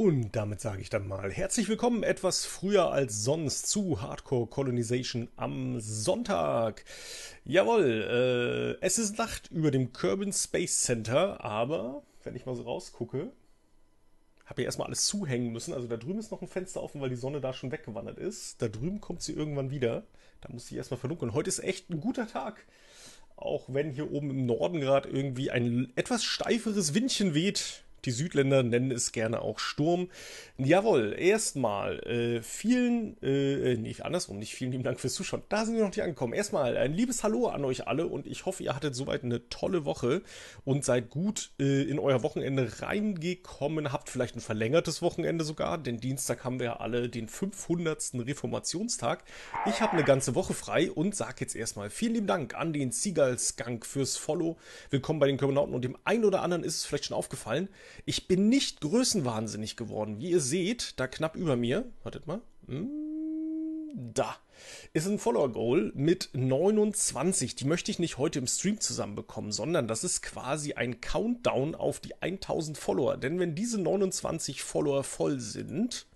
Und damit sage ich dann mal herzlich willkommen etwas früher als sonst zu Hardcore Colonization am Sonntag. Jawohl, es ist Nacht über dem Kerbin Space Center, aber wenn ich mal so rausgucke, habe ich erstmal alles zuhängen müssen. Also da drüben ist noch ein Fenster offen, weil die Sonne da schon weggewandert ist. Da drüben kommt sie irgendwann wieder. Da muss ich erstmal verdunkeln. Heute ist echt ein guter Tag. Auch wenn hier oben im Norden gerade irgendwie ein etwas steiferes Windchen weht. Die Südländer nennen es gerne auch Sturm. Jawohl, erstmal andersrum, nicht vielen lieben Dank fürs Zuschauen. Da sind wir noch nicht angekommen. Erstmal ein liebes Hallo an euch alle und ich hoffe, ihr hattet soweit eine tolle Woche und seid gut in euer Wochenende reingekommen. Habt vielleicht ein verlängertes Wochenende sogar, denn Dienstag haben wir ja alle den 500. Reformationstag. Ich habe eine ganze Woche frei und sage jetzt erstmal vielen lieben Dank an den Seagull-Skunk fürs Follow. Willkommen bei den Körpernauten und dem einen oder anderen ist es vielleicht schon aufgefallen. Ich bin nicht größenwahnsinnig geworden. Wie ihr seht, da knapp über mir, wartet mal, da ist ein Follower-Goal mit 29. Die möchte ich nicht heute im Stream zusammenbekommen, sondern das ist quasi ein Countdown auf die 1000 Follower. Denn wenn diese 29 Follower voll sind,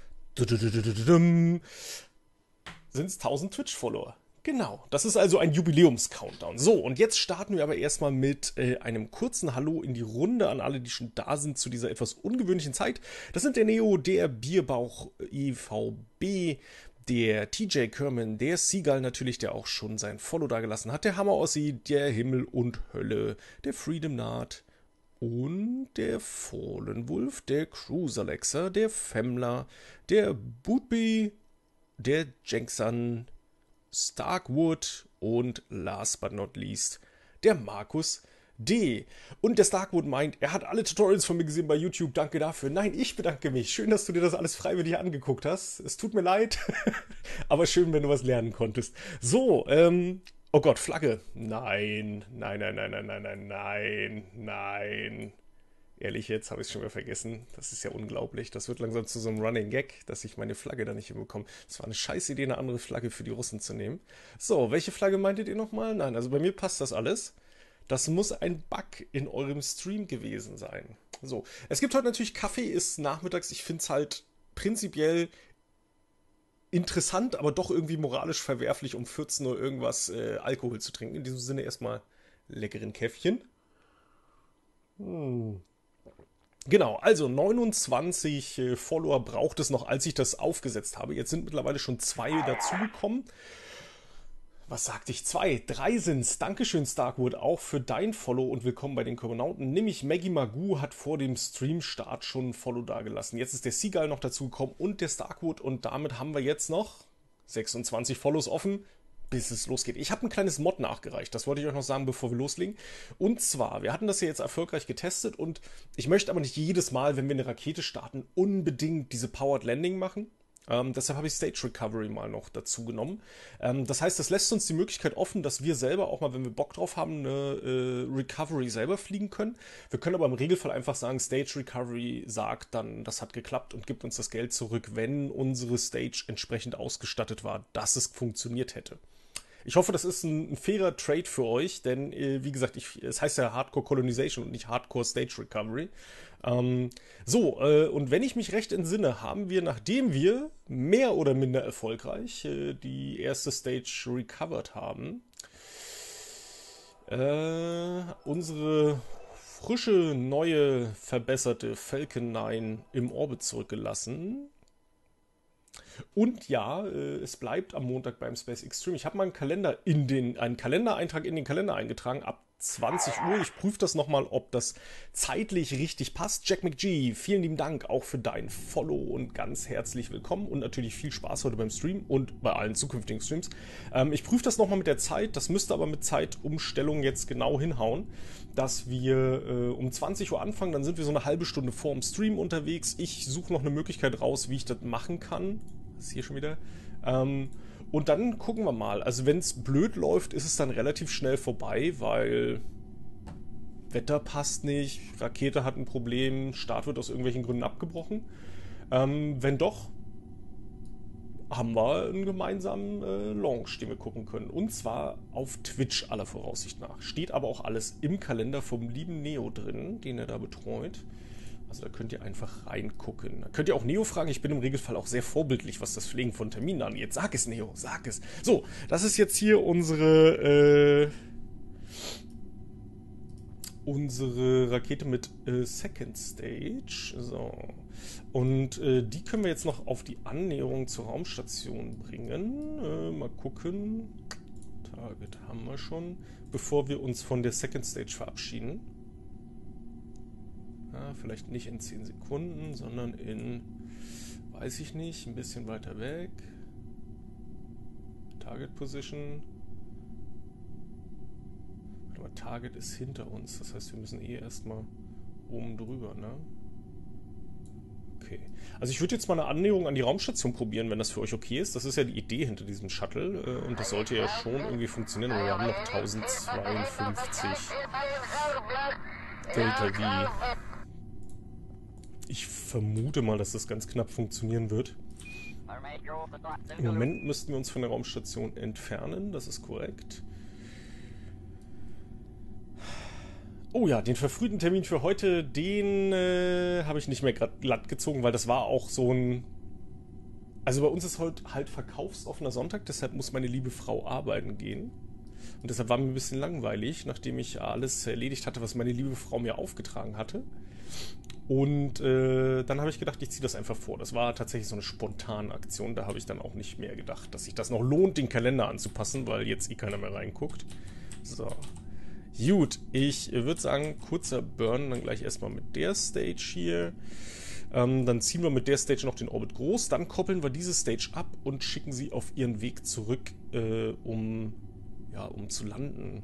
sind es 1000 Twitch-Follower. Genau, das ist also ein Jubiläums-Countdown. So, und jetzt starten wir aber erstmal mit einem kurzen Hallo in die Runde an alle, die schon da sind zu dieser etwas ungewöhnlichen Zeit. Das sind der Neo, der Bierbauch EVB, der TJ Kerman, der Seagull natürlich, der auch schon sein Follow dagelassen hat, der Hammer Ossi, der Himmel und Hölle, der Freedom Naht und der Fallen Wolf, der Cruise Alexa, der Femmler, der Bootby, der Jenksan, Starkwood und last but not least der Markus D. Und der Starkwood meint, er hat alle Tutorials von mir gesehen bei YouTube. Danke dafür. Nein, ich bedanke mich. Schön, dass du dir das alles freiwillig angeguckt hast. Es tut mir leid, aber schön, wenn du was lernen konntest. So, oh Gott, Flagge. Nein, nein, nein, nein, nein, nein, nein, nein, nein. Ehrlich, jetzt habe ich es schon wieder vergessen. Das ist ja unglaublich. Das wird langsam zu so einem Running Gag, dass ich meine Flagge da nicht hinbekomme. Das war eine scheiß Idee, eine andere Flagge für die Russen zu nehmen. So, welche Flagge meintet ihr nochmal? Nein, also bei mir passt das alles. Das muss ein Bug in eurem Stream gewesen sein. So, es gibt heute natürlich Kaffee, ist nachmittags. Ich finde es halt prinzipiell interessant, aber doch irgendwie moralisch verwerflich, um 14 Uhr irgendwas Alkohol zu trinken. In diesem Sinne erstmal leckeren Käffchen. Genau, also 29 Follower braucht es noch, als ich das aufgesetzt habe. Jetzt sind mittlerweile schon 2 dazugekommen. Was sagte ich? 2? 3 sind's. Dankeschön, Starkwood, auch für dein Follow und willkommen bei den Körpernauten. Nämlich Maggie Magoo hat vor dem Stream-Start schon ein Follow dagelassen. Jetzt ist der Seagull noch dazugekommen und der Starkwood und damit haben wir jetzt noch 26 Follows offen, bis es losgeht. Ich habe ein kleines Mod nachgereicht, das wollte ich euch noch sagen, bevor wir loslegen. Und zwar, wir hatten das ja jetzt erfolgreich getestet und ich möchte aber nicht jedes Mal, wenn wir eine Rakete starten, unbedingt diese Powered Landing machen. Deshalb habe ich Stage Recovery mal noch dazu genommen. Das heißt, das lässt uns die Möglichkeit offen, dass wir selber auch mal, wenn wir Bock drauf haben, eine Recovery selber fliegen können. Wir können aber im Regelfall einfach sagen, Stage Recovery sagt dann, das hat geklappt und gibt uns das Geld zurück, wenn unsere Stage entsprechend ausgestattet war, dass es funktioniert hätte. Ich hoffe, das ist ein fairer Trade für euch, denn wie gesagt, es heißt ja Hardcore Colonization und nicht Hardcore Stage Recovery. Und wenn ich mich recht entsinne, haben wir, nachdem wir mehr oder minder erfolgreich die erste Stage recovered haben, unsere frische, neue, verbesserte Falcon 9 im Orbit zurückgelassen. Und ja, es bleibt am Montag beim Space Extreme. Ich habe mal einen Kalendereintrag in den Kalender eingetragen ab 20 Uhr. Ich prüfe das nochmal, ob das zeitlich richtig passt. Jack McGee, vielen lieben Dank auch für dein Follow und ganz herzlich willkommen und natürlich viel Spaß heute beim Stream und bei allen zukünftigen Streams. Ich prüfe das nochmal mit der Zeit. Das müsste aber mit Zeitumstellung jetzt genau hinhauen, dass wir um 20 Uhr anfangen. Dann sind wir so eine halbe Stunde vor dem Stream unterwegs. Ich suche noch eine Möglichkeit raus, wie ich das machen kann. Das ist hier schon wieder. Und dann gucken wir mal. Also wenn es blöd läuft, ist es dann relativ schnell vorbei, weil Wetter passt nicht, Rakete hat ein Problem, Start wird aus irgendwelchen Gründen abgebrochen. Wenn doch, haben wir einen gemeinsamen Launch, den wir gucken können. Und zwar auf Twitch aller Voraussicht nach. Steht aber auch alles im Kalender vom lieben Neo drin, den er da betreut. Also da könnt ihr einfach reingucken. Da könnt ihr auch Neo fragen. Ich bin im Regelfall auch sehr vorbildlich, was das Pflegen von Terminen angeht. Sag es, Neo, sag es. So, das ist jetzt hier unsere Rakete mit Second Stage. So. Und die können wir jetzt noch auf die Annäherung zur Raumstation bringen. Mal gucken. Target haben wir schon. Bevor wir uns von der Second Stage verabschieden. Ja, vielleicht nicht in 10 Sekunden, sondern in, weiß ich nicht, ein bisschen weiter weg. Target Position. Aber Target ist hinter uns, das heißt, wir müssen eh erstmal oben drüber, ne? Okay. Also ich würde jetzt mal eine Annäherung an die Raumstation probieren, wenn das für euch okay ist. Das ist ja die Idee hinter diesem Shuttle und das sollte ja schon irgendwie funktionieren, aber wir haben noch 1052 Delta V. Ich vermute mal, dass das ganz knapp funktionieren wird. Im Moment müssten wir uns von der Raumstation entfernen, das ist korrekt. Oh ja, den verfrühten Termin für heute, den habe ich nicht mehr glatt gezogen, weil das war auch so ein... Also bei uns ist heute halt verkaufsoffener Sonntag, deshalb muss meine liebe Frau arbeiten gehen. Und deshalb war mir ein bisschen langweilig, nachdem ich alles erledigt hatte, was meine liebe Frau mir aufgetragen hatte. Und dann habe ich gedacht, ich ziehe das einfach vor. Das war tatsächlich so eine spontane Aktion. Da habe ich dann auch nicht mehr gedacht, dass sich das noch lohnt, den Kalender anzupassen, weil jetzt eh keiner mehr reinguckt. So. Gut, ich würde sagen, kurzer Burn, dann gleich erstmal mit der Stage hier. Dann ziehen wir mit der Stage noch den Orbit groß. Dann koppeln wir diese Stage ab und schicken sie auf ihren Weg zurück, um zu landen.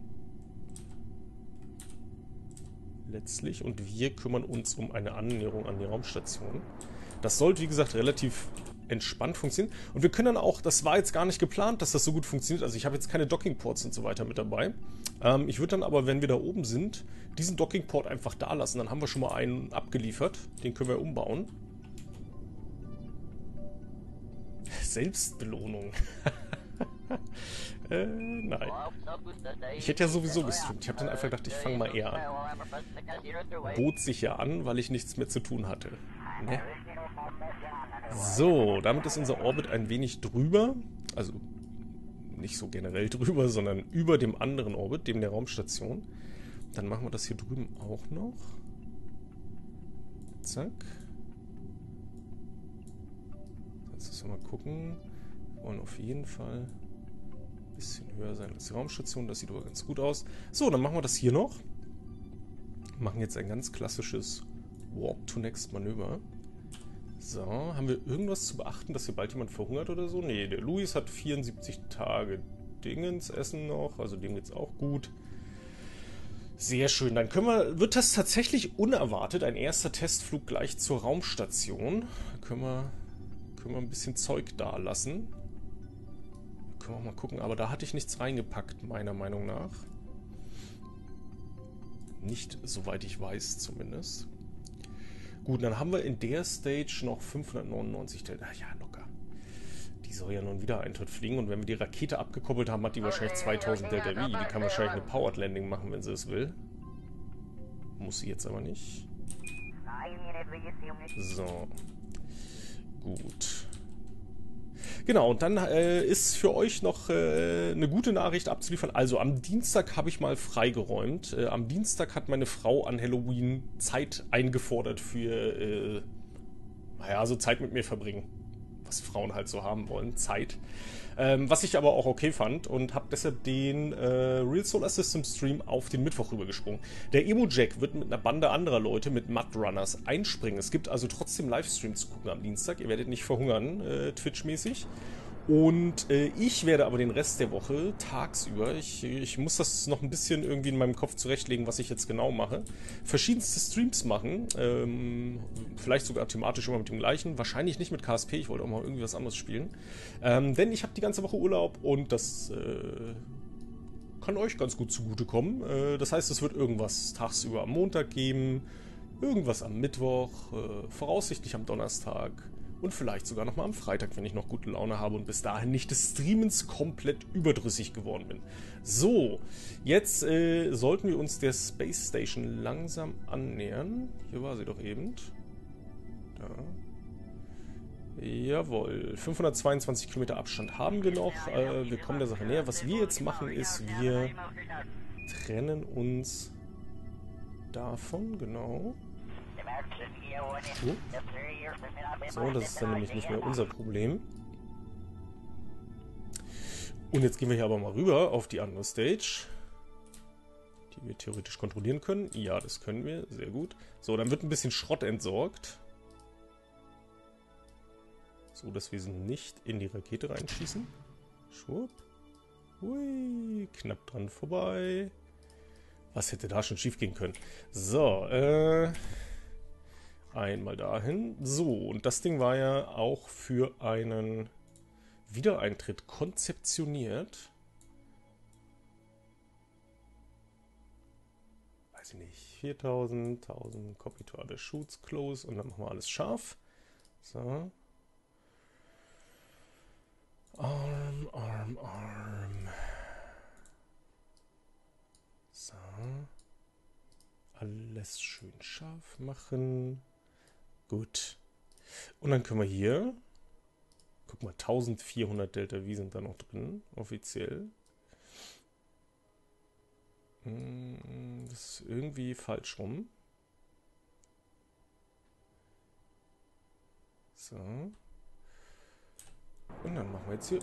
Letztlich. Und wir kümmern uns um eine Annäherung an die Raumstation. Das sollte, wie gesagt, relativ entspannt funktionieren. Und wir können dann auch, das war jetzt gar nicht geplant, dass das so gut funktioniert. Also ich habe jetzt keine Dockingports und so weiter mit dabei. Ich würde dann aber, wenn wir da oben sind, diesen Dockingport einfach da lassen. Dann haben wir schon mal einen abgeliefert. Den können wir umbauen. Selbstbelohnung. Nein. Ich hätte ja sowieso gestreamt. Ich habe dann einfach gedacht, ich fange mal eher an. Bot sich ja an, weil ich nichts mehr zu tun hatte. Ne? So, damit ist unser Orbit ein wenig drüber. Also nicht so generell drüber, sondern über dem anderen Orbit, dem der Raumstation. Dann machen wir das hier drüben auch noch. Zack. Jetzt müssen wir mal gucken. Wir wollen auf jeden Fall ein bisschen höher sein als die Raumstation. Das sieht aber ganz gut aus. So, dann machen wir das hier noch. Machen jetzt ein ganz klassisches Warp to Next Manöver. So, haben wir irgendwas zu beachten, dass hier bald jemand verhungert oder so? Nee, der Luis hat 74 Tage Dingens essen noch, also dem geht's auch gut. Sehr schön, dann wird das tatsächlich unerwartet, ein erster Testflug gleich zur Raumstation. Da können wir ein bisschen Zeug da lassen. Können wir mal gucken, aber da hatte ich nichts reingepackt, meiner Meinung nach. Nicht, soweit ich weiß zumindest. Gut, dann haben wir in der Stage noch 599 Delta. Ja, locker. Die soll ja nun wieder Eintritt fliegen. Und wenn wir die Rakete abgekoppelt haben, hat die wahrscheinlich 2000 Delta V. Die kann wahrscheinlich eine Powered Landing machen, wenn sie es will. Muss sie jetzt aber nicht. So. Gut. Genau, und dann ist für euch noch eine gute Nachricht abzuliefern. Also am Dienstag habe ich mal freigeräumt. Am Dienstag hat meine Frau an Halloween Zeit eingefordert für, so Zeit mit mir verbringen. Was Frauen halt so haben wollen, Zeit. Was ich aber auch okay fand und habe deshalb den Real Solar System Stream auf den Mittwoch rübergesprungen. Der Emo Jack wird mit einer Bande anderer Leute, mit Mudrunners, einspringen. Es gibt also trotzdem Livestream zu gucken am Dienstag. Ihr werdet nicht verhungern, Twitch-mäßig. Und ich werde aber den Rest der Woche tagsüber, ich muss das noch ein bisschen irgendwie in meinem Kopf zurechtlegen, was ich jetzt genau mache, verschiedenste Streams machen, vielleicht sogar thematisch immer mit dem gleichen, wahrscheinlich nicht mit KSP, ich wollte auch mal irgendwie was anderes spielen, denn ich habe die ganze Woche Urlaub und das kann euch ganz gut zugutekommen. Das heißt, es wird irgendwas tagsüber am Montag geben, irgendwas am Mittwoch, voraussichtlich am Donnerstag Und vielleicht sogar nochmal am Freitag, wenn ich noch gute Laune habe und bis dahin nicht des Streamens komplett überdrüssig geworden bin. So, jetzt sollten wir uns der Space Station langsam annähern. Hier war sie doch eben. Da. Jawohl, 522 Kilometer Abstand haben wir noch. Wir kommen der Sache näher. Was wir jetzt machen ist, wir trennen uns davon, genau. So, das ist dann nämlich nicht mehr unser Problem. Und jetzt gehen wir hier aber mal rüber auf die andere Stage, die wir theoretisch kontrollieren können. Ja, das können wir, sehr gut. So, dann wird ein bisschen Schrott entsorgt. So, dass wir sie nicht in die Rakete reinschießen. Schwupp. Hui, knapp dran vorbei. Was hätte da schon schief gehen können? So, einmal dahin. So, und das Ding war ja auch für einen Wiedereintritt konzeptioniert. Weiß ich nicht. 4000, 1000, Copy to other shoots, close und dann machen wir alles scharf. So. Arm, Arm, Arm. So. Alles schön scharf machen. Gut. Und dann können wir hier, guck mal, 1400 Delta V sind da noch drin, offiziell. Das ist irgendwie falsch rum. So. Und dann machen wir jetzt hier...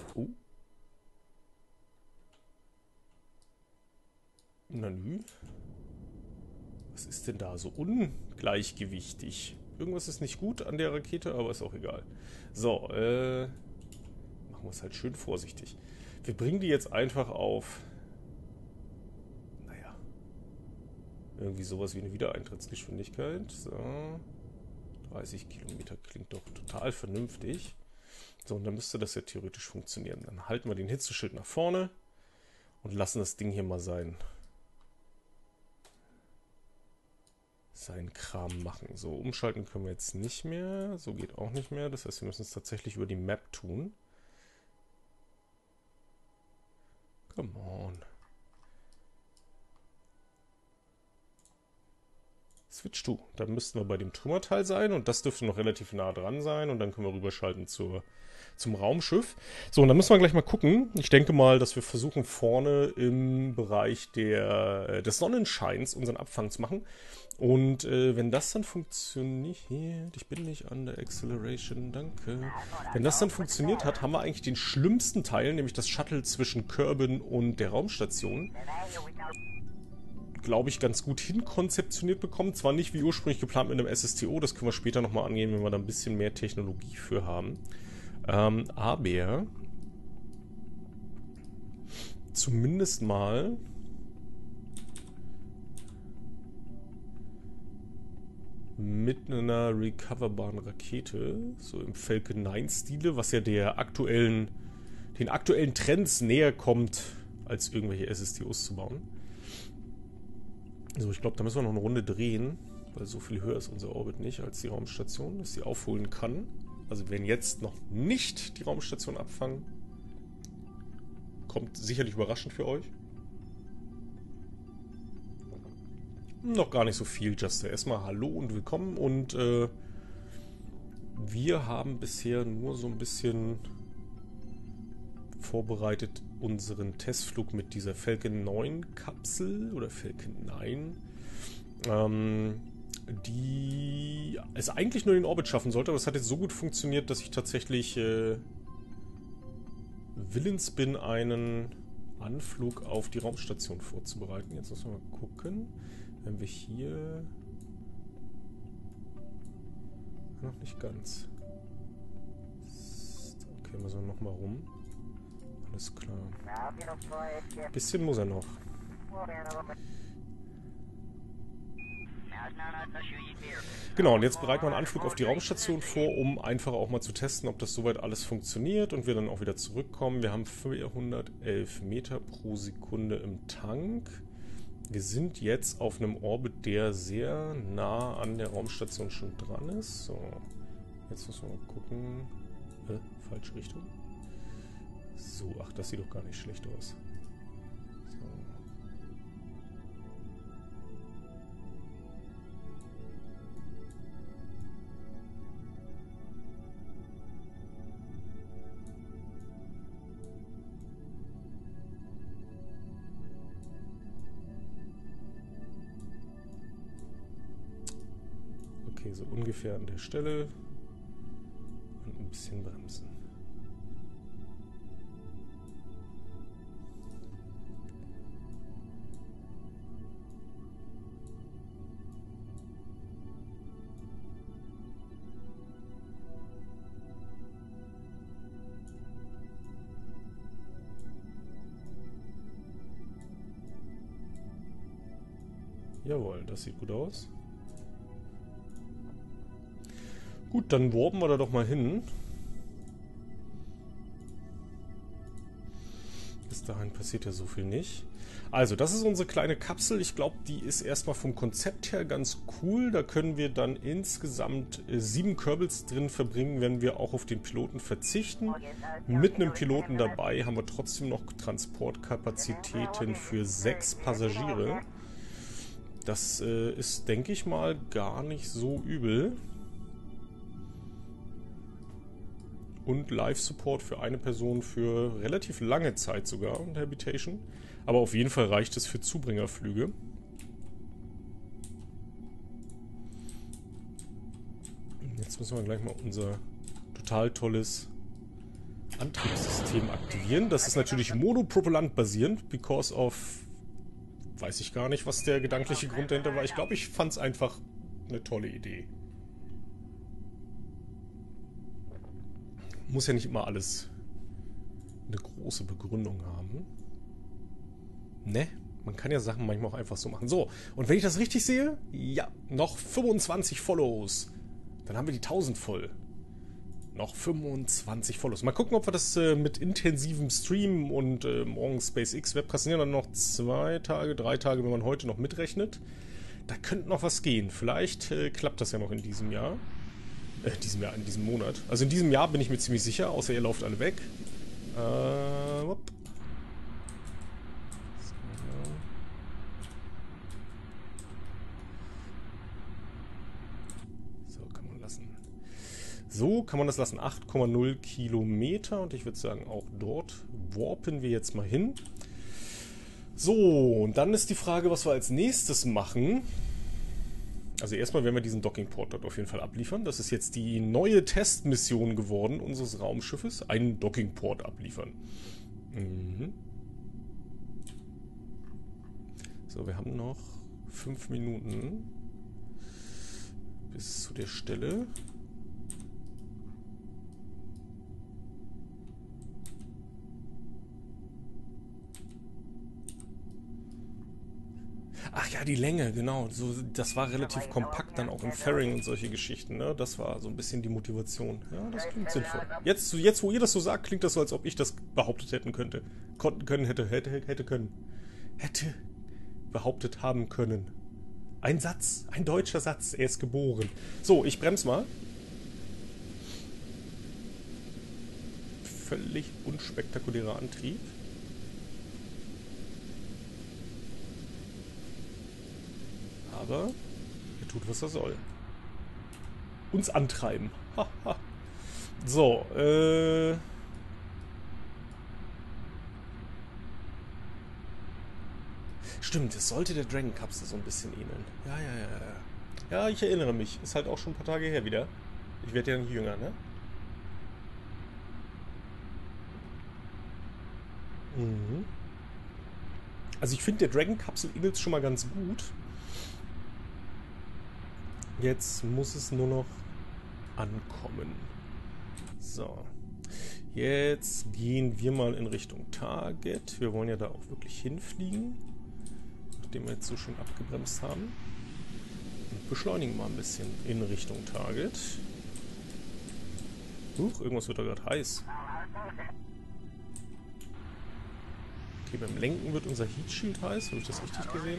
Nanu. Was ist denn da so ungleichgewichtig? Irgendwas ist nicht gut an der Rakete, aber ist auch egal. So, machen wir es halt schön vorsichtig. Wir bringen die jetzt einfach auf... Naja. Irgendwie sowas wie eine Wiedereintrittsgeschwindigkeit. So. 30 Kilometer klingt doch total vernünftig. So, und dann müsste das ja theoretisch funktionieren. Dann halten wir den Hitzeschild nach vorne und lassen das Ding hier mal seinen Kram machen. So, umschalten können wir jetzt nicht mehr. So geht auch nicht mehr. Das heißt, wir müssen es tatsächlich über die Map tun. Come on. Switch to. Dann müssten wir bei dem Trümmerteil sein und das dürfte noch relativ nah dran sein und dann können wir rüberschalten zum Raumschiff. So, und dann müssen wir gleich mal gucken. Ich denke mal, dass wir versuchen, vorne im Bereich des Sonnenscheins unseren Abfang zu machen. Und wenn das dann funktioniert, ich bin nicht an der Acceleration, danke. Wenn das dann funktioniert hat, haben wir eigentlich den schlimmsten Teil, nämlich das Shuttle zwischen Kerbin und der Raumstation, glaube ich, ganz gut hinkonzeptioniert bekommen. Zwar nicht wie ursprünglich geplant mit einem SSTO, das können wir später nochmal angehen, wenn wir da ein bisschen mehr Technologie für haben. Aber zumindest mal mit einer recoverbaren Rakete, so im Falcon 9-Stile, was ja den aktuellen Trends näher kommt, als irgendwelche SSTOs zu bauen. So, ich glaube, da müssen wir noch eine Runde drehen, weil so viel höher ist unser Orbit nicht als die Raumstation, dass sie aufholen kann. Also wir werden jetzt noch nicht die Raumstation abfangen. Kommt sicherlich überraschend für euch. Noch gar nicht so viel, Just erstmal hallo und willkommen. Und wir haben bisher nur so ein bisschen vorbereitet unseren Testflug mit dieser Falcon 9 Kapsel oder Falcon 9. Die es eigentlich nur in den Orbit schaffen sollte, aber es hat jetzt so gut funktioniert, dass ich tatsächlich willens bin, einen Anflug auf die Raumstation vorzubereiten. Jetzt müssen wir mal gucken, wenn wir hier... Noch nicht ganz. Okay, müssen wir nochmal rum. Alles klar. Bisschen muss er noch. Genau, und jetzt bereiten wir einen Anflug auf die Raumstation vor, um einfach auch mal zu testen, ob das soweit alles funktioniert und wir dann auch wieder zurückkommen. Wir haben 411 Meter pro Sekunde im Tank. Wir sind jetzt auf einem Orbit, der sehr nah an der Raumstation schon dran ist. So, Jetzt müssen wir mal gucken. Falsche Richtung. So, ach, das sieht doch gar nicht schlecht aus. So. Okay, so ungefähr an der Stelle. Und ein bisschen bremsen. Jawohl, das sieht gut aus. Gut, dann warpen wir da doch mal hin. Bis dahin passiert ja so viel nicht. Also, das ist unsere kleine Kapsel. Ich glaube, die ist erstmal vom Konzept her ganz cool. Da können wir dann insgesamt 7 Kerbals drin verbringen, wenn wir auch auf den Piloten verzichten. Mit einem Piloten dabei haben wir trotzdem noch Transportkapazitäten für 6 Passagiere. Das ist, denke ich mal, gar nicht so übel. Und Live-Support für eine Person für relativ lange Zeit sogar und Habitation. Aber auf jeden Fall reicht es für Zubringerflüge. Jetzt müssen wir gleich mal unser total tolles Antriebssystem aktivieren. Das ist natürlich monopropellant basierend, because of... Weiß ich gar nicht, was der gedankliche Grund dahinter war. Ich glaube, ich fand es einfach eine tolle Idee. Muss ja nicht immer alles eine große Begründung haben. Ne? Man kann ja Sachen manchmal auch einfach so machen. So, und wenn ich das richtig sehe, ja, noch 25 Follows. Dann haben wir die 1000 voll. Noch 25 Follows. Mal gucken, ob wir das mit intensivem Stream und morgen SpaceX Webcast sind ja dann noch 2 Tage, 3 Tage, wenn man heute noch mitrechnet. Da könnte noch was gehen. Vielleicht klappt das ja noch in diesem Jahr. In diesem Monat. Also in diesem Jahr bin ich mir ziemlich sicher, außer ihr lauft alle weg. So, kann man lassen. So kann man das lassen. 8,0 Kilometer. Und ich würde sagen, auch dort warpen wir jetzt mal hin. So, und dann ist die Frage, was wir als nächstes machen. Also erstmal werden wir diesen Dockingport dort auf jeden Fall abliefern. Das ist jetzt die neue Testmission geworden unseres Raumschiffes. Einen Dockingport abliefern. Mhm. So, wir haben noch 5 Minuten bis zu der Stelle. Ach ja, die Länge, genau. So, das war relativ kompakt dann auch im Fairing und solche Geschichten. Ne? Das war so ein bisschen die Motivation. Ja, das klingt sinnvoll. Jetzt, wo ihr das so sagt, klingt das so, als ob ich das behauptet hätte behauptet haben können. Ein Satz, ein deutscher Satz, er ist geboren. So, ich bremse mal. Völlig unspektakulärer Antrieb. Aber er tut, was er soll. Uns antreiben. So, Stimmt, es sollte der Dragon-Kapsel so ein bisschen ähneln. Ja. Ja, ich erinnere mich. Ist halt auch schon ein paar Tage her wieder. Ich werde ja nicht jünger, ne? Mhm. Also ich finde, der Dragon-Kapsel ähnelt schon mal ganz gut. Jetzt muss es nur noch ankommen. So. Jetzt gehen wir mal in Richtung Target. Wir wollen ja da auch wirklich hinfliegen. Nachdem wir jetzt so schön abgebremst haben. Und beschleunigen mal ein bisschen in Richtung Target. Irgendwas wird da gerade heiß. Okay, beim Lenken wird unser Heat Shield heiß. Habe ich das richtig gesehen?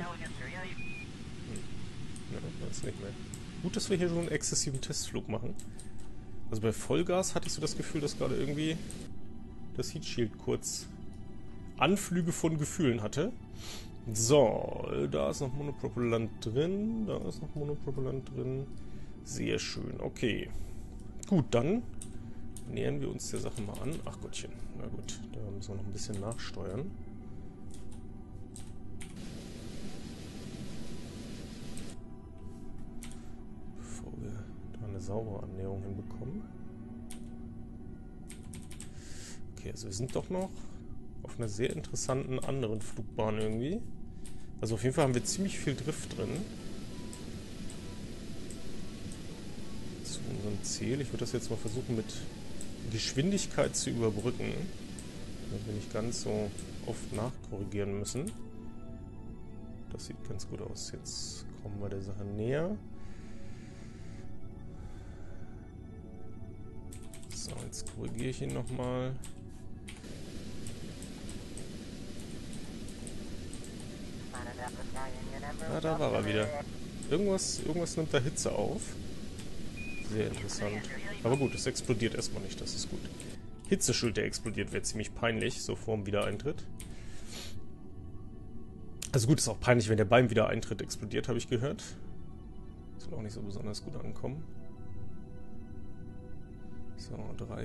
Ja, das ist nicht mehr. Gut, dass wir hier schon einen exzessiven Testflug machen. Also bei Vollgas hatte ich so das Gefühl, dass gerade irgendwie das Heat Shield kurz Anflüge von Gefühlen hatte. So, da ist noch Monopropellant drin. Da ist noch Monopropellant drin. Sehr schön, okay. Gut, dann nähern wir uns der Sache mal an. Ach Gottchen, na gut, da müssen wir noch ein bisschen nachsteuern. Bevor wir da eine saubere Annäherung hinbekommen. Okay, also wir sind doch noch auf einer sehr interessanten anderen Flugbahn irgendwie. Also auf jeden Fall haben wir ziemlich viel Drift drin. Zu unserem Ziel. Ich würde das jetzt mal versuchen mit Geschwindigkeit zu überbrücken. Damit wir nicht ganz so oft nachkorrigieren müssen. Das sieht ganz gut aus. Jetzt kommen wir der Sache näher. So, jetzt korrigiere ich ihn nochmal. Ah, da war er wieder. Irgendwas nimmt da Hitze auf. Sehr interessant. Aber gut, es explodiert erstmal nicht, das ist gut. Hitzeschild, der explodiert, wäre ziemlich peinlich, so vor dem Wiedereintritt. Also gut, ist auch peinlich, wenn der beim Wiedereintritt explodiert, habe ich gehört. Das soll auch nicht so besonders gut ankommen. So, 3,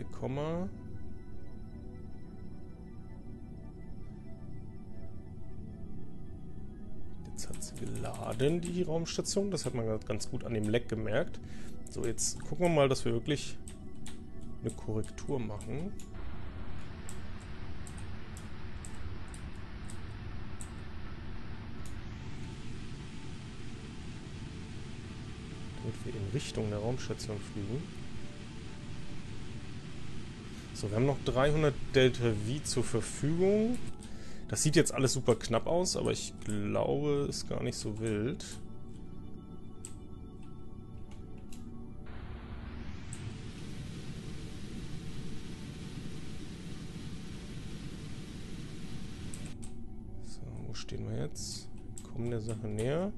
jetzt hat sie geladen, die Raumstation. Das hat man ganz gut an dem Leck gemerkt. So, jetzt gucken wir mal, dass wir wirklich eine Korrektur machen. Damit wir in Richtung der Raumstation fliegen. So, wir haben noch 300 Delta V zur Verfügung. Das sieht jetzt alles super knapp aus, aber ich glaube, ist gar nicht so wild. So, wo stehen wir jetzt? Wir kommen der Sache näher.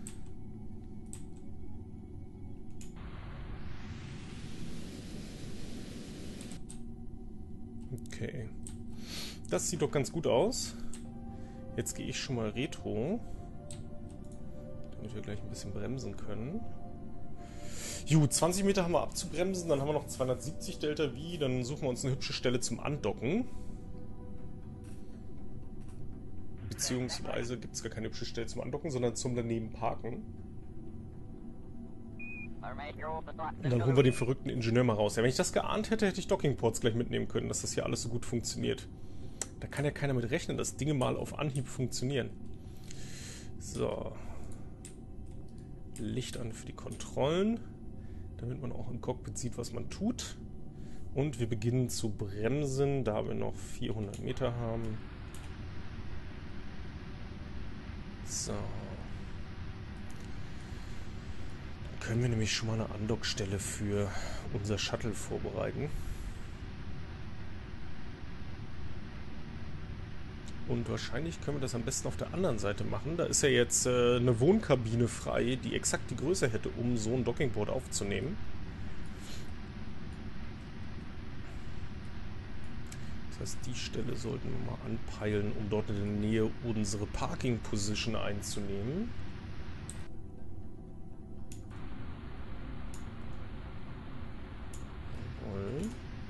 Okay. Das sieht doch ganz gut aus. Jetzt gehe ich schon mal Retro, damit wir gleich ein bisschen bremsen können. 20 Meter haben wir abzubremsen, dann haben wir noch 270 Delta V, dann suchen wir uns eine hübsche Stelle zum Andocken. Beziehungsweise gibt es gar keine hübsche Stelle zum Andocken, sondern zum daneben parken. Und dann holen wir den verrückten Ingenieur mal raus. Ja, wenn ich das geahnt hätte, hätte ich Dockingports gleich mitnehmen können, dass das hier alles so gut funktioniert. Da kann ja keiner mit rechnen, dass Dinge mal auf Anhieb funktionieren. So. Licht an für die Kontrollen, damit man auch im Cockpit sieht, was man tut. Und wir beginnen zu bremsen, da wir noch 400 Meter haben. So. Dann können wir nämlich schon mal eine Andockstelle für unser Shuttle vorbereiten. Und wahrscheinlich können wir das am besten auf der anderen Seite machen. Da ist ja jetzt eine Wohnkabine frei, die exakt die Größe hätte, um so ein Dockingboard aufzunehmen. Das heißt, die Stelle sollten wir mal anpeilen, um dort in der Nähe unsere Parking Position einzunehmen. Jawohl.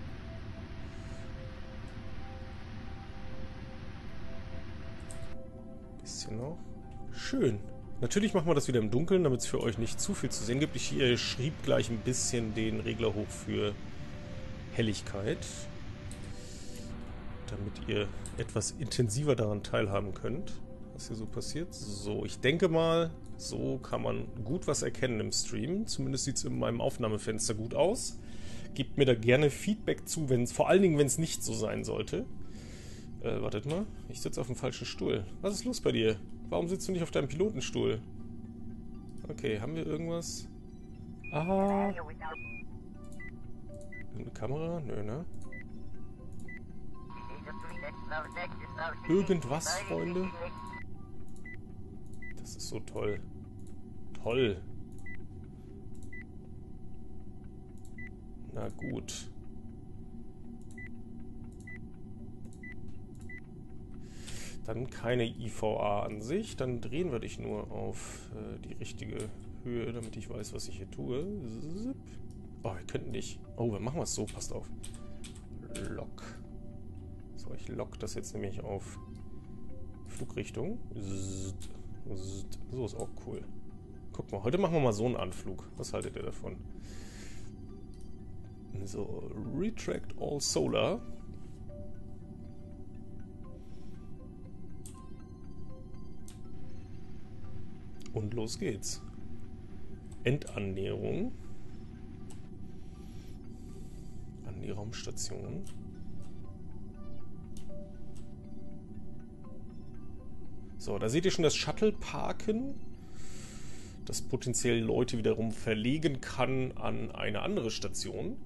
Bisschen noch. Schön. Natürlich machen wir das wieder im Dunkeln, damit es für euch nicht zu viel zu sehen gibt. Ich schrieb gleich ein bisschen den Regler hoch für Helligkeit, damit ihr etwas intensiver daran teilhaben könnt, was hier so passiert. So, ich denke mal, so kann man gut was erkennen im Stream. Zumindest sieht es in meinem Aufnahmefenster gut aus. Gebt mir da gerne Feedback zu, vor allen Dingen, wenn es nicht so sein sollte. Wartet mal, ich sitze auf dem falschen Stuhl. Was ist los bei dir? Warum sitzt du nicht auf deinem Pilotenstuhl? Okay, haben wir irgendwas? Ah. Eine Kamera? Nö, ne? Irgendwas, Freunde? Das ist so toll. Toll. Na gut. Dann keine IVA-Ansicht. Dann drehen wir dich nur auf die richtige Höhe, damit ich weiß, was ich hier tue. Zip. Oh, wir könnten nicht. Oh, wir machen es so. Passt auf. Lock. So, ich lock das jetzt nämlich auf Flugrichtung. So ist auch cool. Guck mal, heute machen wir mal so einen Anflug. Was haltet ihr davon? So, Retract All Solar. Und los geht's. Endannäherung. An die Raumstation. So, da seht ihr schon das Shuttle-Parken, das potenziell Leute wiederum verlegen kann an eine andere Station.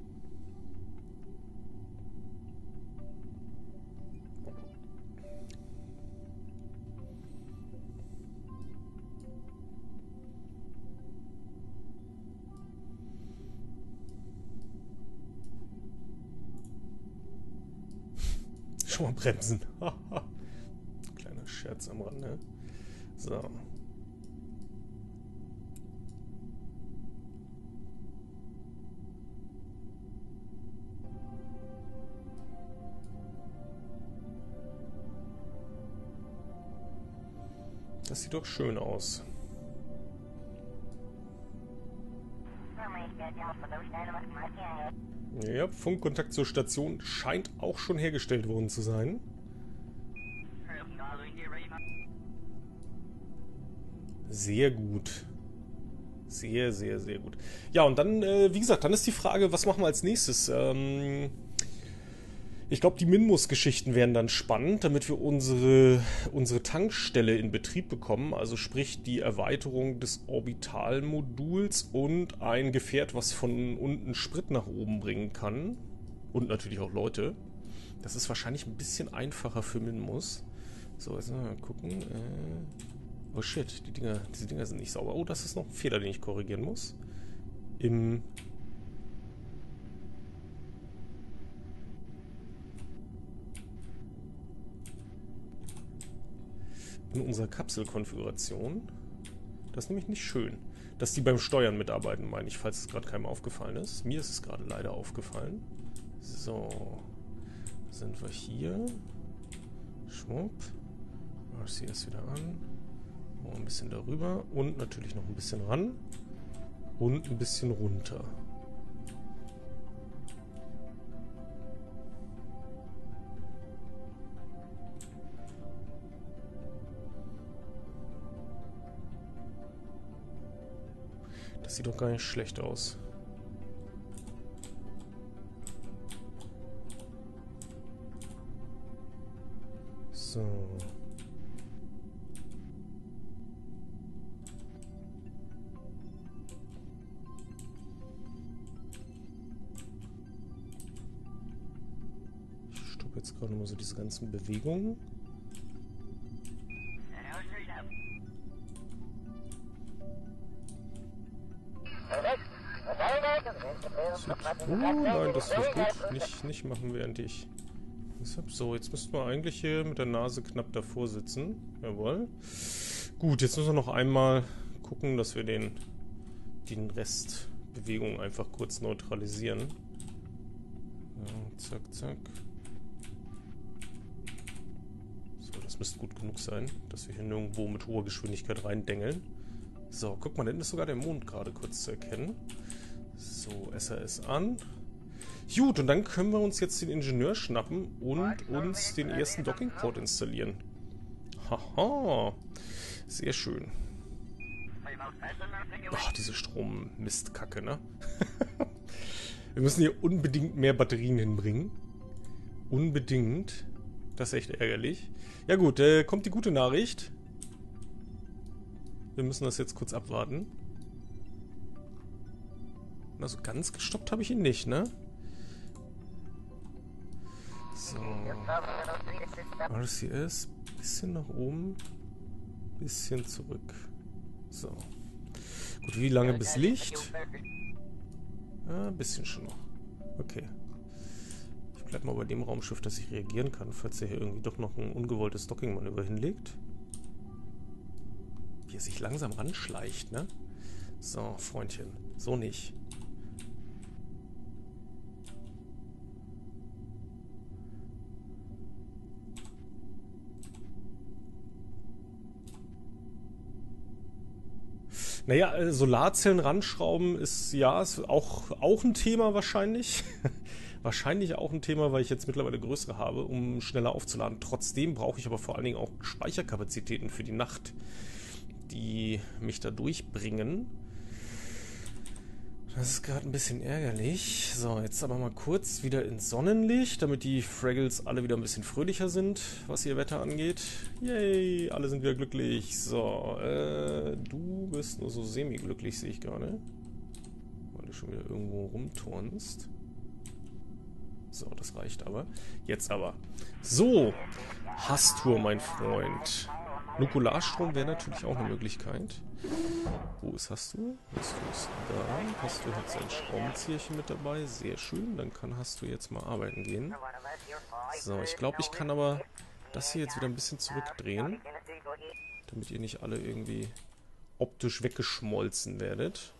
Schon mal bremsen. Kleiner Scherz am Rande. So. Das sieht doch schön aus. Ja, Funkkontakt zur Station scheint auch schon hergestellt worden zu sein. Sehr gut. Sehr, sehr, sehr gut. Ja, und dann, wie gesagt, dann ist die Frage, was machen wir als nächstes? Ich glaube, die Minmus-Geschichten wären dann spannend, damit wir unsere Tankstelle in Betrieb bekommen. Also sprich die Erweiterung des Orbitalmoduls und ein Gefährt, was von unten Sprit nach oben bringen kann. Und natürlich auch Leute. Das ist wahrscheinlich ein bisschen einfacher für Minmus. So, jetzt mal gucken. Oh shit, diese Dinger sind nicht sauber. Oh, das ist noch ein Fehler, den ich korrigieren muss. In unserer Kapselkonfiguration. Das ist nämlich nicht schön. Dass die beim Steuern mitarbeiten, meine ich, falls es gerade keinem aufgefallen ist. Mir ist es gerade leider aufgefallen. So. Sind wir hier. Schwupp. RCS wieder an. Ein bisschen darüber. Und natürlich noch ein bisschen ran. Und ein bisschen runter. Das sieht doch gar nicht schlecht aus. So. Ich stoppe jetzt gerade mal so diese ganzen Bewegungen. Oh nein, das ist nicht gut. Nicht machen, während ich... So, jetzt müssten wir eigentlich hier mit der Nase knapp davor sitzen. Jawohl. Gut, jetzt müssen wir noch einmal gucken, dass wir den Rest Bewegung einfach kurz neutralisieren. So, zack, zack. So, das müsste gut genug sein, dass wir hier nirgendwo mit hoher Geschwindigkeit reindengeln. So, guck mal, da hinten ist sogar der Mond gerade kurz zu erkennen. So, SRS an. Gut, und dann können wir uns jetzt den Ingenieur schnappen und uns den ersten Dockingport installieren. Haha, sehr schön. Ach, diese Strommistkacke, ne? Wir müssen hier unbedingt mehr Batterien hinbringen. Unbedingt. Das ist echt ärgerlich. Ja gut, kommt die gute Nachricht. Wir müssen das jetzt kurz abwarten. Also ganz gestoppt habe ich ihn nicht, ne? So. RCS, bisschen nach oben, bisschen zurück. So. Gut, wie lange bis Licht? Ja, ein bisschen schon noch. Okay. Ich bleib mal bei dem Raumschiff, dass ich reagieren kann, falls er hier irgendwie doch noch ein ungewolltes Docking-Manöver hinlegt. Wie er sich langsam ranschleicht, ne? So, Freundchen. So nicht. Naja, Solarzellen ranschrauben ist ja ist auch ein Thema wahrscheinlich. Wahrscheinlich auch ein Thema, weil ich jetzt mittlerweile größere habe, um schneller aufzuladen. Trotzdem brauche ich aber vor allen Dingen auch Speicherkapazitäten für die Nacht, die mich da durchbringen. Das ist gerade ein bisschen ärgerlich. So, jetzt aber mal kurz wieder ins Sonnenlicht, damit die Fraggles alle wieder ein bisschen fröhlicher sind, was ihr Wetter angeht. Yay, alle sind wieder glücklich. So, du bist nur so semi-glücklich, sehe ich gerade. Weil du schon wieder irgendwo rumturnst. So, das reicht aber. Jetzt aber. So, Hastur, mein Freund. Nukularstrom wäre natürlich auch eine Möglichkeit. Wo ist Hastur? Hastur ist da. Hastur hat sein Schraubenzieherchen mit dabei. Sehr schön. Dann kann Hastur jetzt mal arbeiten gehen. So, ich glaube, ich kann aber das hier jetzt wieder ein bisschen zurückdrehen. Damit ihr nicht alle irgendwie optisch weggeschmolzen werdet.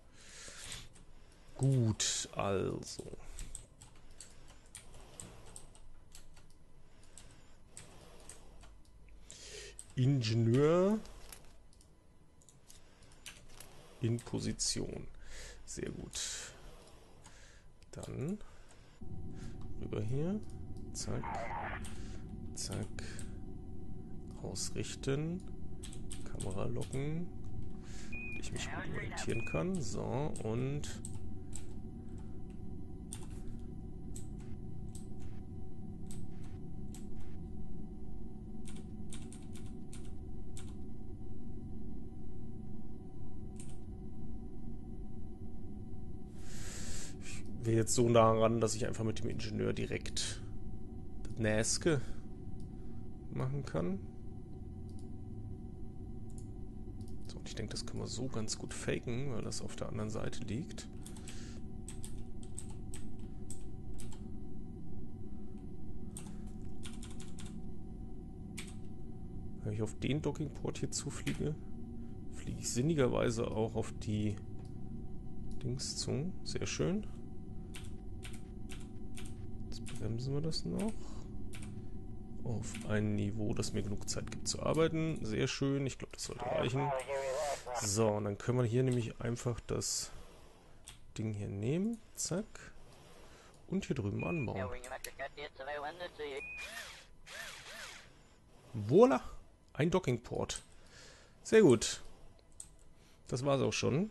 Gut, also. Ingenieur in Position. Sehr gut. Dann rüber hier. Zack. Zack. Ausrichten. Kamera locken. Ich mich gut orientieren kann. So, und wäre jetzt so nah ran, dass ich einfach mit dem Ingenieur direkt das Näske machen kann. So, und ich denke, das können wir so ganz gut faken, weil das auf der anderen Seite liegt. Wenn ich auf den Dockingport hier zufliege, fliege ich sinnigerweise auch auf die Dings zu. Sehr schön. Bremsen wir das noch auf ein Niveau, das mir genug Zeit gibt zu arbeiten. Sehr schön, ich glaube, das sollte reichen. So, und dann können wir hier nämlich einfach das Ding hier nehmen. Zack. Und hier drüben anbauen. Voila! Ein Dockingport. Sehr gut. Das war's auch schon.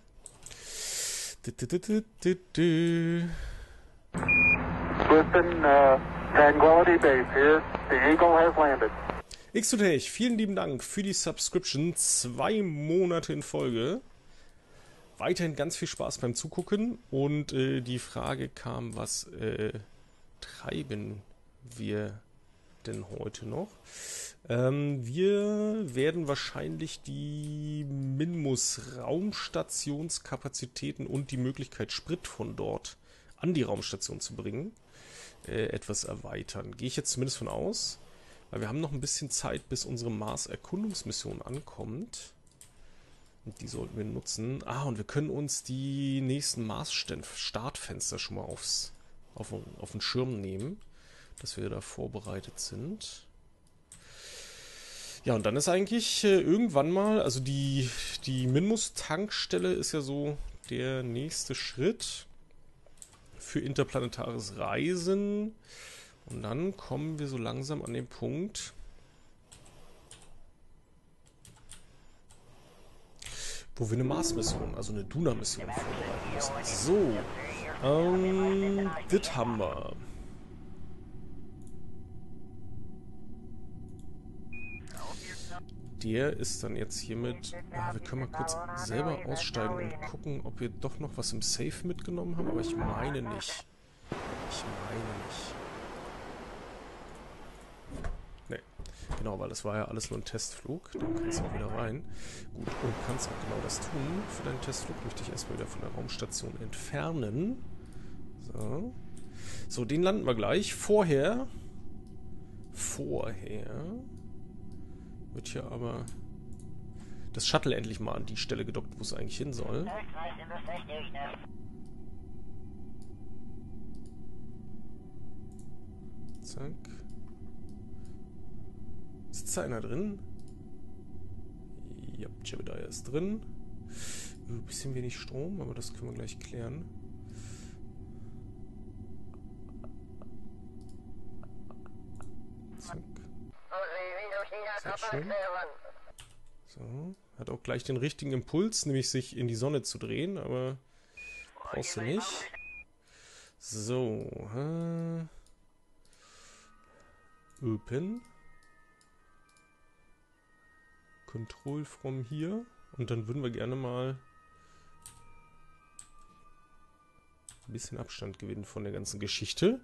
Tranquility Base here. The Eagle has landed. Xotech, vielen lieben Dank für die Subscription. 2 Monate in Folge. Weiterhin ganz viel Spaß beim Zugucken. Und die Frage kam, was treiben wir denn heute noch? Wir werden wahrscheinlich die Minmus-Raumstationskapazitäten und die Möglichkeit, Sprit von dort an die Raumstation zu bringen, etwas erweitern. Gehe ich jetzt zumindest von aus, weil wir haben noch ein bisschen Zeit, bis unsere Mars-Erkundungsmission ankommt. Und die sollten wir nutzen. Ah, und wir können uns die nächsten Mars-Startfenster schon mal auf den Schirm nehmen, dass wir da vorbereitet sind. Ja, und dann ist eigentlich irgendwann mal, also die Minmus-Tankstelle ist ja so der nächste Schritt für interplanetares Reisen. Und dann kommen wir so langsam an den Punkt, wo wir eine Mars-Mission, also eine Duna-Mission vorbereiten müssen. So, das haben wir. Der ist dann jetzt hiermit... wir können mal kurz selber aussteigen und gucken, ob wir doch noch was im Safe mitgenommen haben, aber ich meine nicht. Nee, genau, weil das war ja alles nur ein Testflug. Dann kannst du auch wieder rein. Gut, und kannst auch genau das tun. Für deinen Testflug möchte ich erstmal wieder von der Raumstation entfernen. So. So, den landen wir gleich. Vorher wird hier aber das Shuttle endlich mal an die Stelle gedockt, wo es eigentlich hin soll. Zack. Sitzt da einer drin? Ja, Jebediah ist drin. Ein bisschen wenig Strom, aber das können wir gleich klären. Zack. Sehr schön. So, hat auch gleich den richtigen Impuls, nämlich sich in die Sonne zu drehen, aber brauchst du nicht. So, Open. Control from hier. Und dann würden wir gerne mal ein bisschen Abstand gewinnen von der ganzen Geschichte.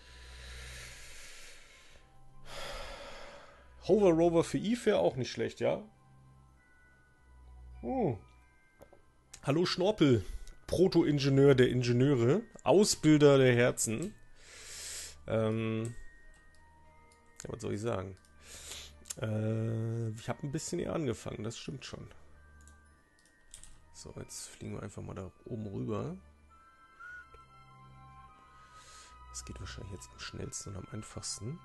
Hover Rover für Eve wäre auch nicht schlecht, ja? Oh. Hallo Schnorpel, Proto-Ingenieur der Ingenieure, Ausbilder der Herzen. Ja, was soll ich sagen? Ich habe ein bisschen eher angefangen, das stimmt schon. So, jetzt fliegen wir einfach mal da oben rüber. Das geht wahrscheinlich jetzt am schnellsten und am einfachsten.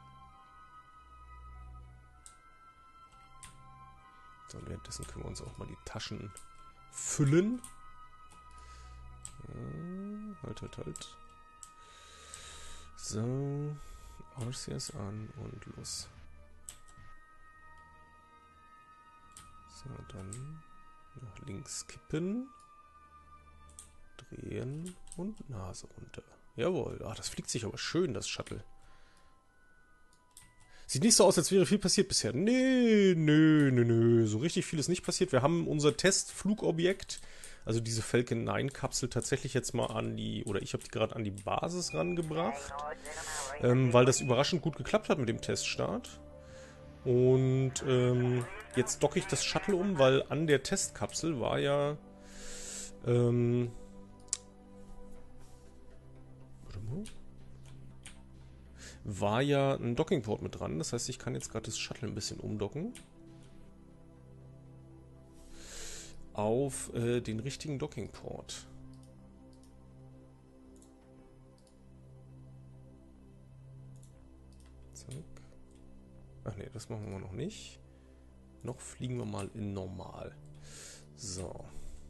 So, und währenddessen können wir uns auch mal die Taschen füllen. Halt. So, RCS an und los. So, dann nach links kippen, drehen und Nase runter. Jawohl, ach, das fliegt sich aber schön, das Shuttle. Sieht nicht so aus, als wäre viel passiert bisher. Nö. So richtig viel ist nicht passiert. Wir haben unser Testflugobjekt, also diese Falcon 9 Kapsel, tatsächlich jetzt mal an die, oder ich habe die gerade an die Basis rangebracht, weil das überraschend gut geklappt hat mit dem Teststart. Und jetzt docke ich das Shuttle um, weil an der Testkapsel war ja ein Dockingport mit dran. Das heißt, ich kann jetzt gerade das Shuttle ein bisschen umdocken auf den richtigen Dockingport. Zack. Ach ne, das machen wir noch nicht. Noch fliegen wir mal in normal. So.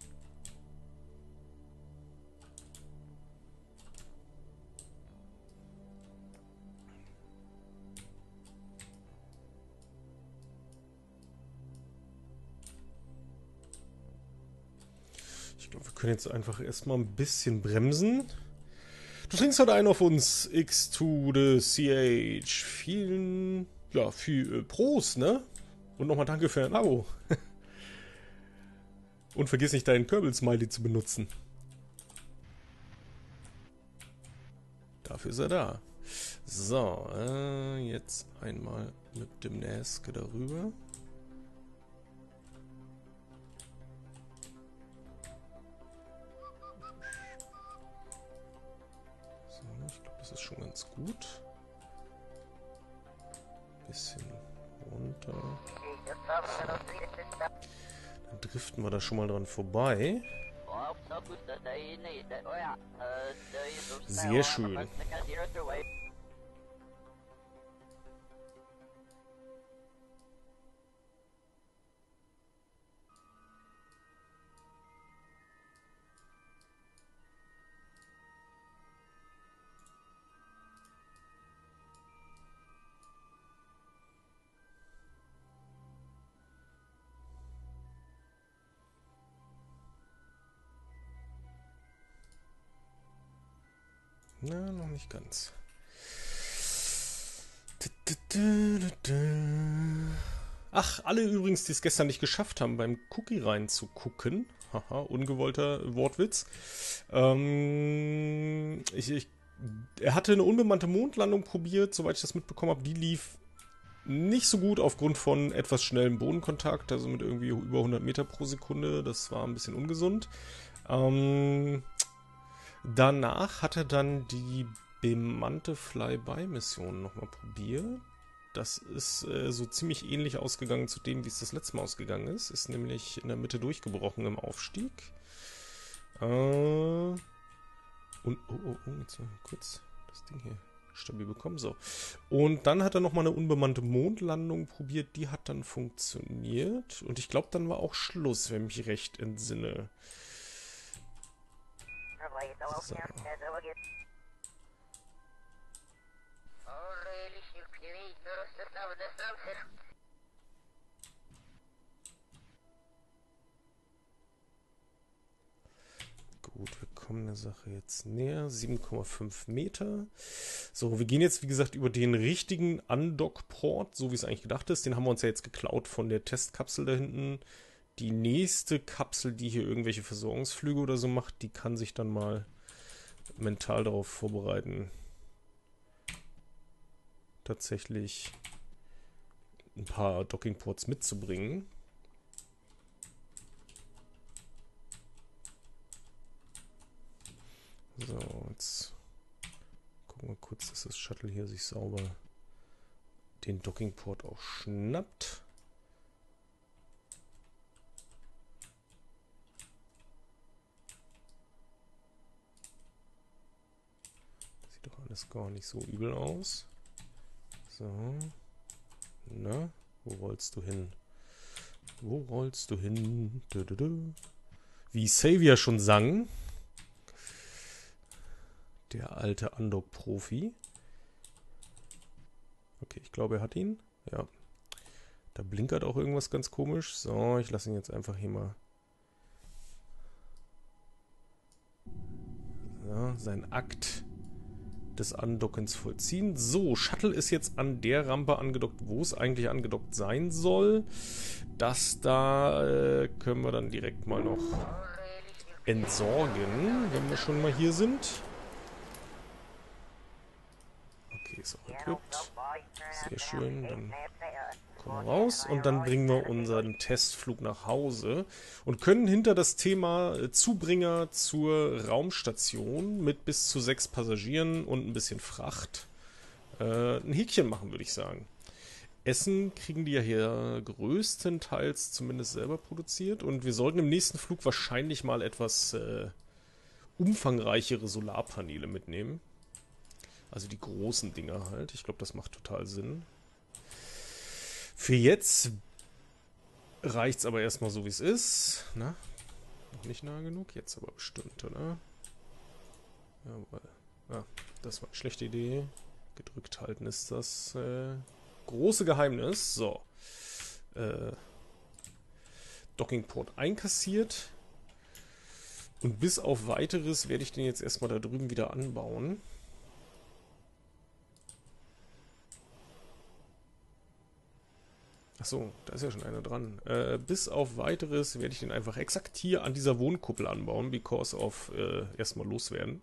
Ich glaube, wir können jetzt einfach erstmal ein bisschen bremsen. Du trinkst heute einen auf uns, X to the CH. Vielen, ja, viel Prost, ne? Und nochmal danke für ein Abo. Und vergiss nicht, deinen Kerbal-Smiley zu benutzen. Dafür ist er da. So, jetzt einmal mit dem Naske darüber. So, ich glaube, das ist schon ganz gut. Bisschen runter. So. Dann driften wir da schon mal dran vorbei. Sehr schön. Na, noch nicht ganz. Ach, alle übrigens, die es gestern nicht geschafft haben, beim Cookie reinzugucken. Haha, ungewollter Wortwitz. Er hatte eine unbemannte Mondlandung probiert, soweit ich das mitbekommen habe. Die lief nicht so gut aufgrund von etwas schnellem Bodenkontakt, also mit irgendwie über 100 Meter pro Sekunde. Das war ein bisschen ungesund. Danach hat er dann die bemannte Flyby-Mission nochmal probiere. Das ist so ziemlich ähnlich ausgegangen zu dem, wie es das letzte Mal ausgegangen ist. Ist nämlich in der Mitte durchgebrochen im Aufstieg. Und, jetzt mal kurz das Ding hier stabil bekommen. So. Und dann hat er nochmal eine unbemannte Mondlandung probiert. Die hat dann funktioniert. Und ich glaube, dann war auch Schluss, wenn ich mich recht entsinne. So. Gut, wir kommen der Sache jetzt näher. 7,5 Meter. So, wir gehen jetzt, wie gesagt, über den richtigen Undock-Port, so wie es eigentlich gedacht ist. Den haben wir uns ja jetzt geklaut von der Testkapsel da hinten. Die nächste Kapsel, die hier irgendwelche Versorgungsflüge oder so macht, die kann sich dann mal mental darauf vorbereiten, tatsächlich ein paar Dockingports mitzubringen. So, jetzt gucken wir kurz, dass das Shuttle hier sich sauber den Dockingport auch schnappt. Sieht doch alles gar nicht so übel aus. So. Na, wo rollst du hin? Wo rollst du hin? Wie Xavier schon sang. Der alte Undock-Profi. Okay, ich glaube, er hat ihn. Ja. Da blinkert auch irgendwas ganz komisch. So, ich lasse ihn jetzt einfach hier mal. So, sein Akt des Andockens vollziehen. So, Shuttle ist jetzt an der Rampe angedockt, wo es eigentlich angedockt sein soll. Das da können wir dann direkt mal noch entsorgen, wenn wir schon mal hier sind. Okay, ist auch equipped. Sehr schön. Dann kommen wir raus und dann bringen wir unseren Testflug nach Hause und können hinter das Thema Zubringer zur Raumstation mit bis zu 6 Passagieren und ein bisschen Fracht ein Häkchen machen, würde ich sagen. Essen kriegen die ja hier größtenteils zumindest selber produziert und wir sollten im nächsten Flug wahrscheinlich mal etwas umfangreichere Solarpaneele mitnehmen. Also die großen Dinger halt. Ich glaube, das macht total Sinn. Für jetzt reicht es aber erstmal so, wie es ist. Na? Noch nicht nah genug? Jetzt aber bestimmt, oder? Jawohl. Ah, das war eine schlechte Idee. Gedrückt halten ist das große Geheimnis. So. Dockingport einkassiert. Und bis auf Weiteres werde ich den jetzt erstmal da drüben wieder anbauen. Achso, da ist ja schon einer dran. Bis auf Weiteres werde ich den einfach exakt hier an dieser Wohnkuppel anbauen, because of erstmal loswerden.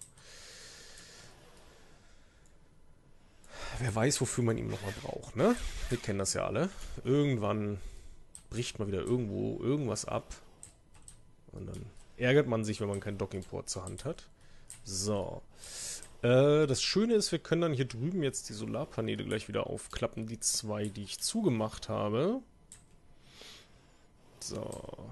Wer weiß, wofür man ihn nochmal braucht, ne? Wir kennen das ja alle. Irgendwann bricht mal wieder irgendwo irgendwas ab. Und dann ärgert man sich, wenn man keinen Dockingport zur Hand hat. So. Das Schöne ist, wir können dann hier drüben jetzt die Solarpaneele gleich wieder aufklappen. Die 2, die ich zugemacht habe. So.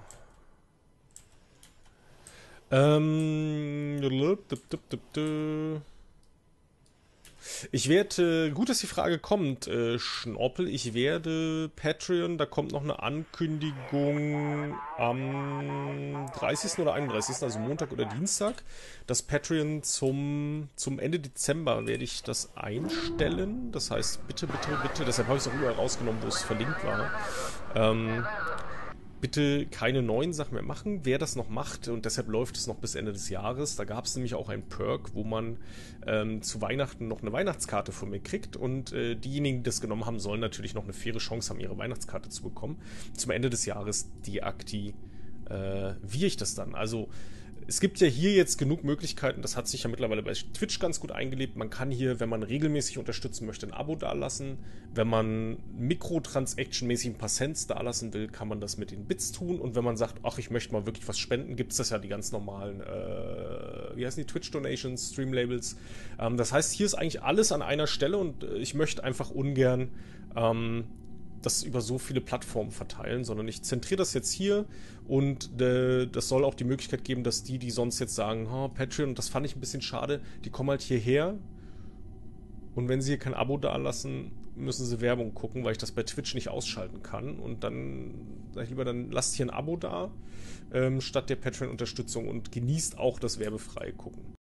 Ich werde, gut, dass die Frage kommt, Schnorpel, ich werde Patreon, da kommt noch eine Ankündigung am 30. oder 31., also Montag oder Dienstag. Das Patreon zum Ende Dezember werde ich das einstellen. Das heißt, bitte, bitte, bitte, deshalb habe ich es auch überall rausgenommen, wo es verlinkt war. Bitte keine neuen Sachen mehr machen. Wer das noch macht, und deshalb läuft es noch bis Ende des Jahres, da gab es nämlich auch einen Perk, wo man zu Weihnachten noch eine Weihnachtskarte von mir kriegt und diejenigen, die das genommen haben, sollen natürlich noch eine faire Chance haben, ihre Weihnachtskarte zu bekommen. Zum Ende des Jahres deaktiviere ich das dann. Also Es gibt ja hier jetzt genug Möglichkeiten, das hat sich ja mittlerweile bei Twitch ganz gut eingelebt. Man kann hier, wenn man regelmäßig unterstützen möchte, ein Abo dalassen. Wenn man Mikrotransaction-mäßig ein paar Cents dalassen will, kann man das mit den Bits tun. Und wenn man sagt, ach, ich möchte mal wirklich was spenden, gibt es das ja die ganz normalen, wie heißen die, Twitch-Donations, Stream-Labels. Das heißt, hier ist eigentlich alles an einer Stelle und ich möchte einfach ungern das über so viele Plattformen verteilen, sondern ich zentriere das jetzt hier und das soll auch die Möglichkeit geben, dass die sonst jetzt sagen, oh, Patreon, und das fand ich ein bisschen schade, die kommen halt hierher und wenn sie hier kein Abo dalassen, müssen sie Werbung gucken, weil ich das bei Twitch nicht ausschalten kann und dann sage ich lieber, dann lasst hier ein Abo da, statt der Patreon-Unterstützung und genießt auch das werbefreie Gucken.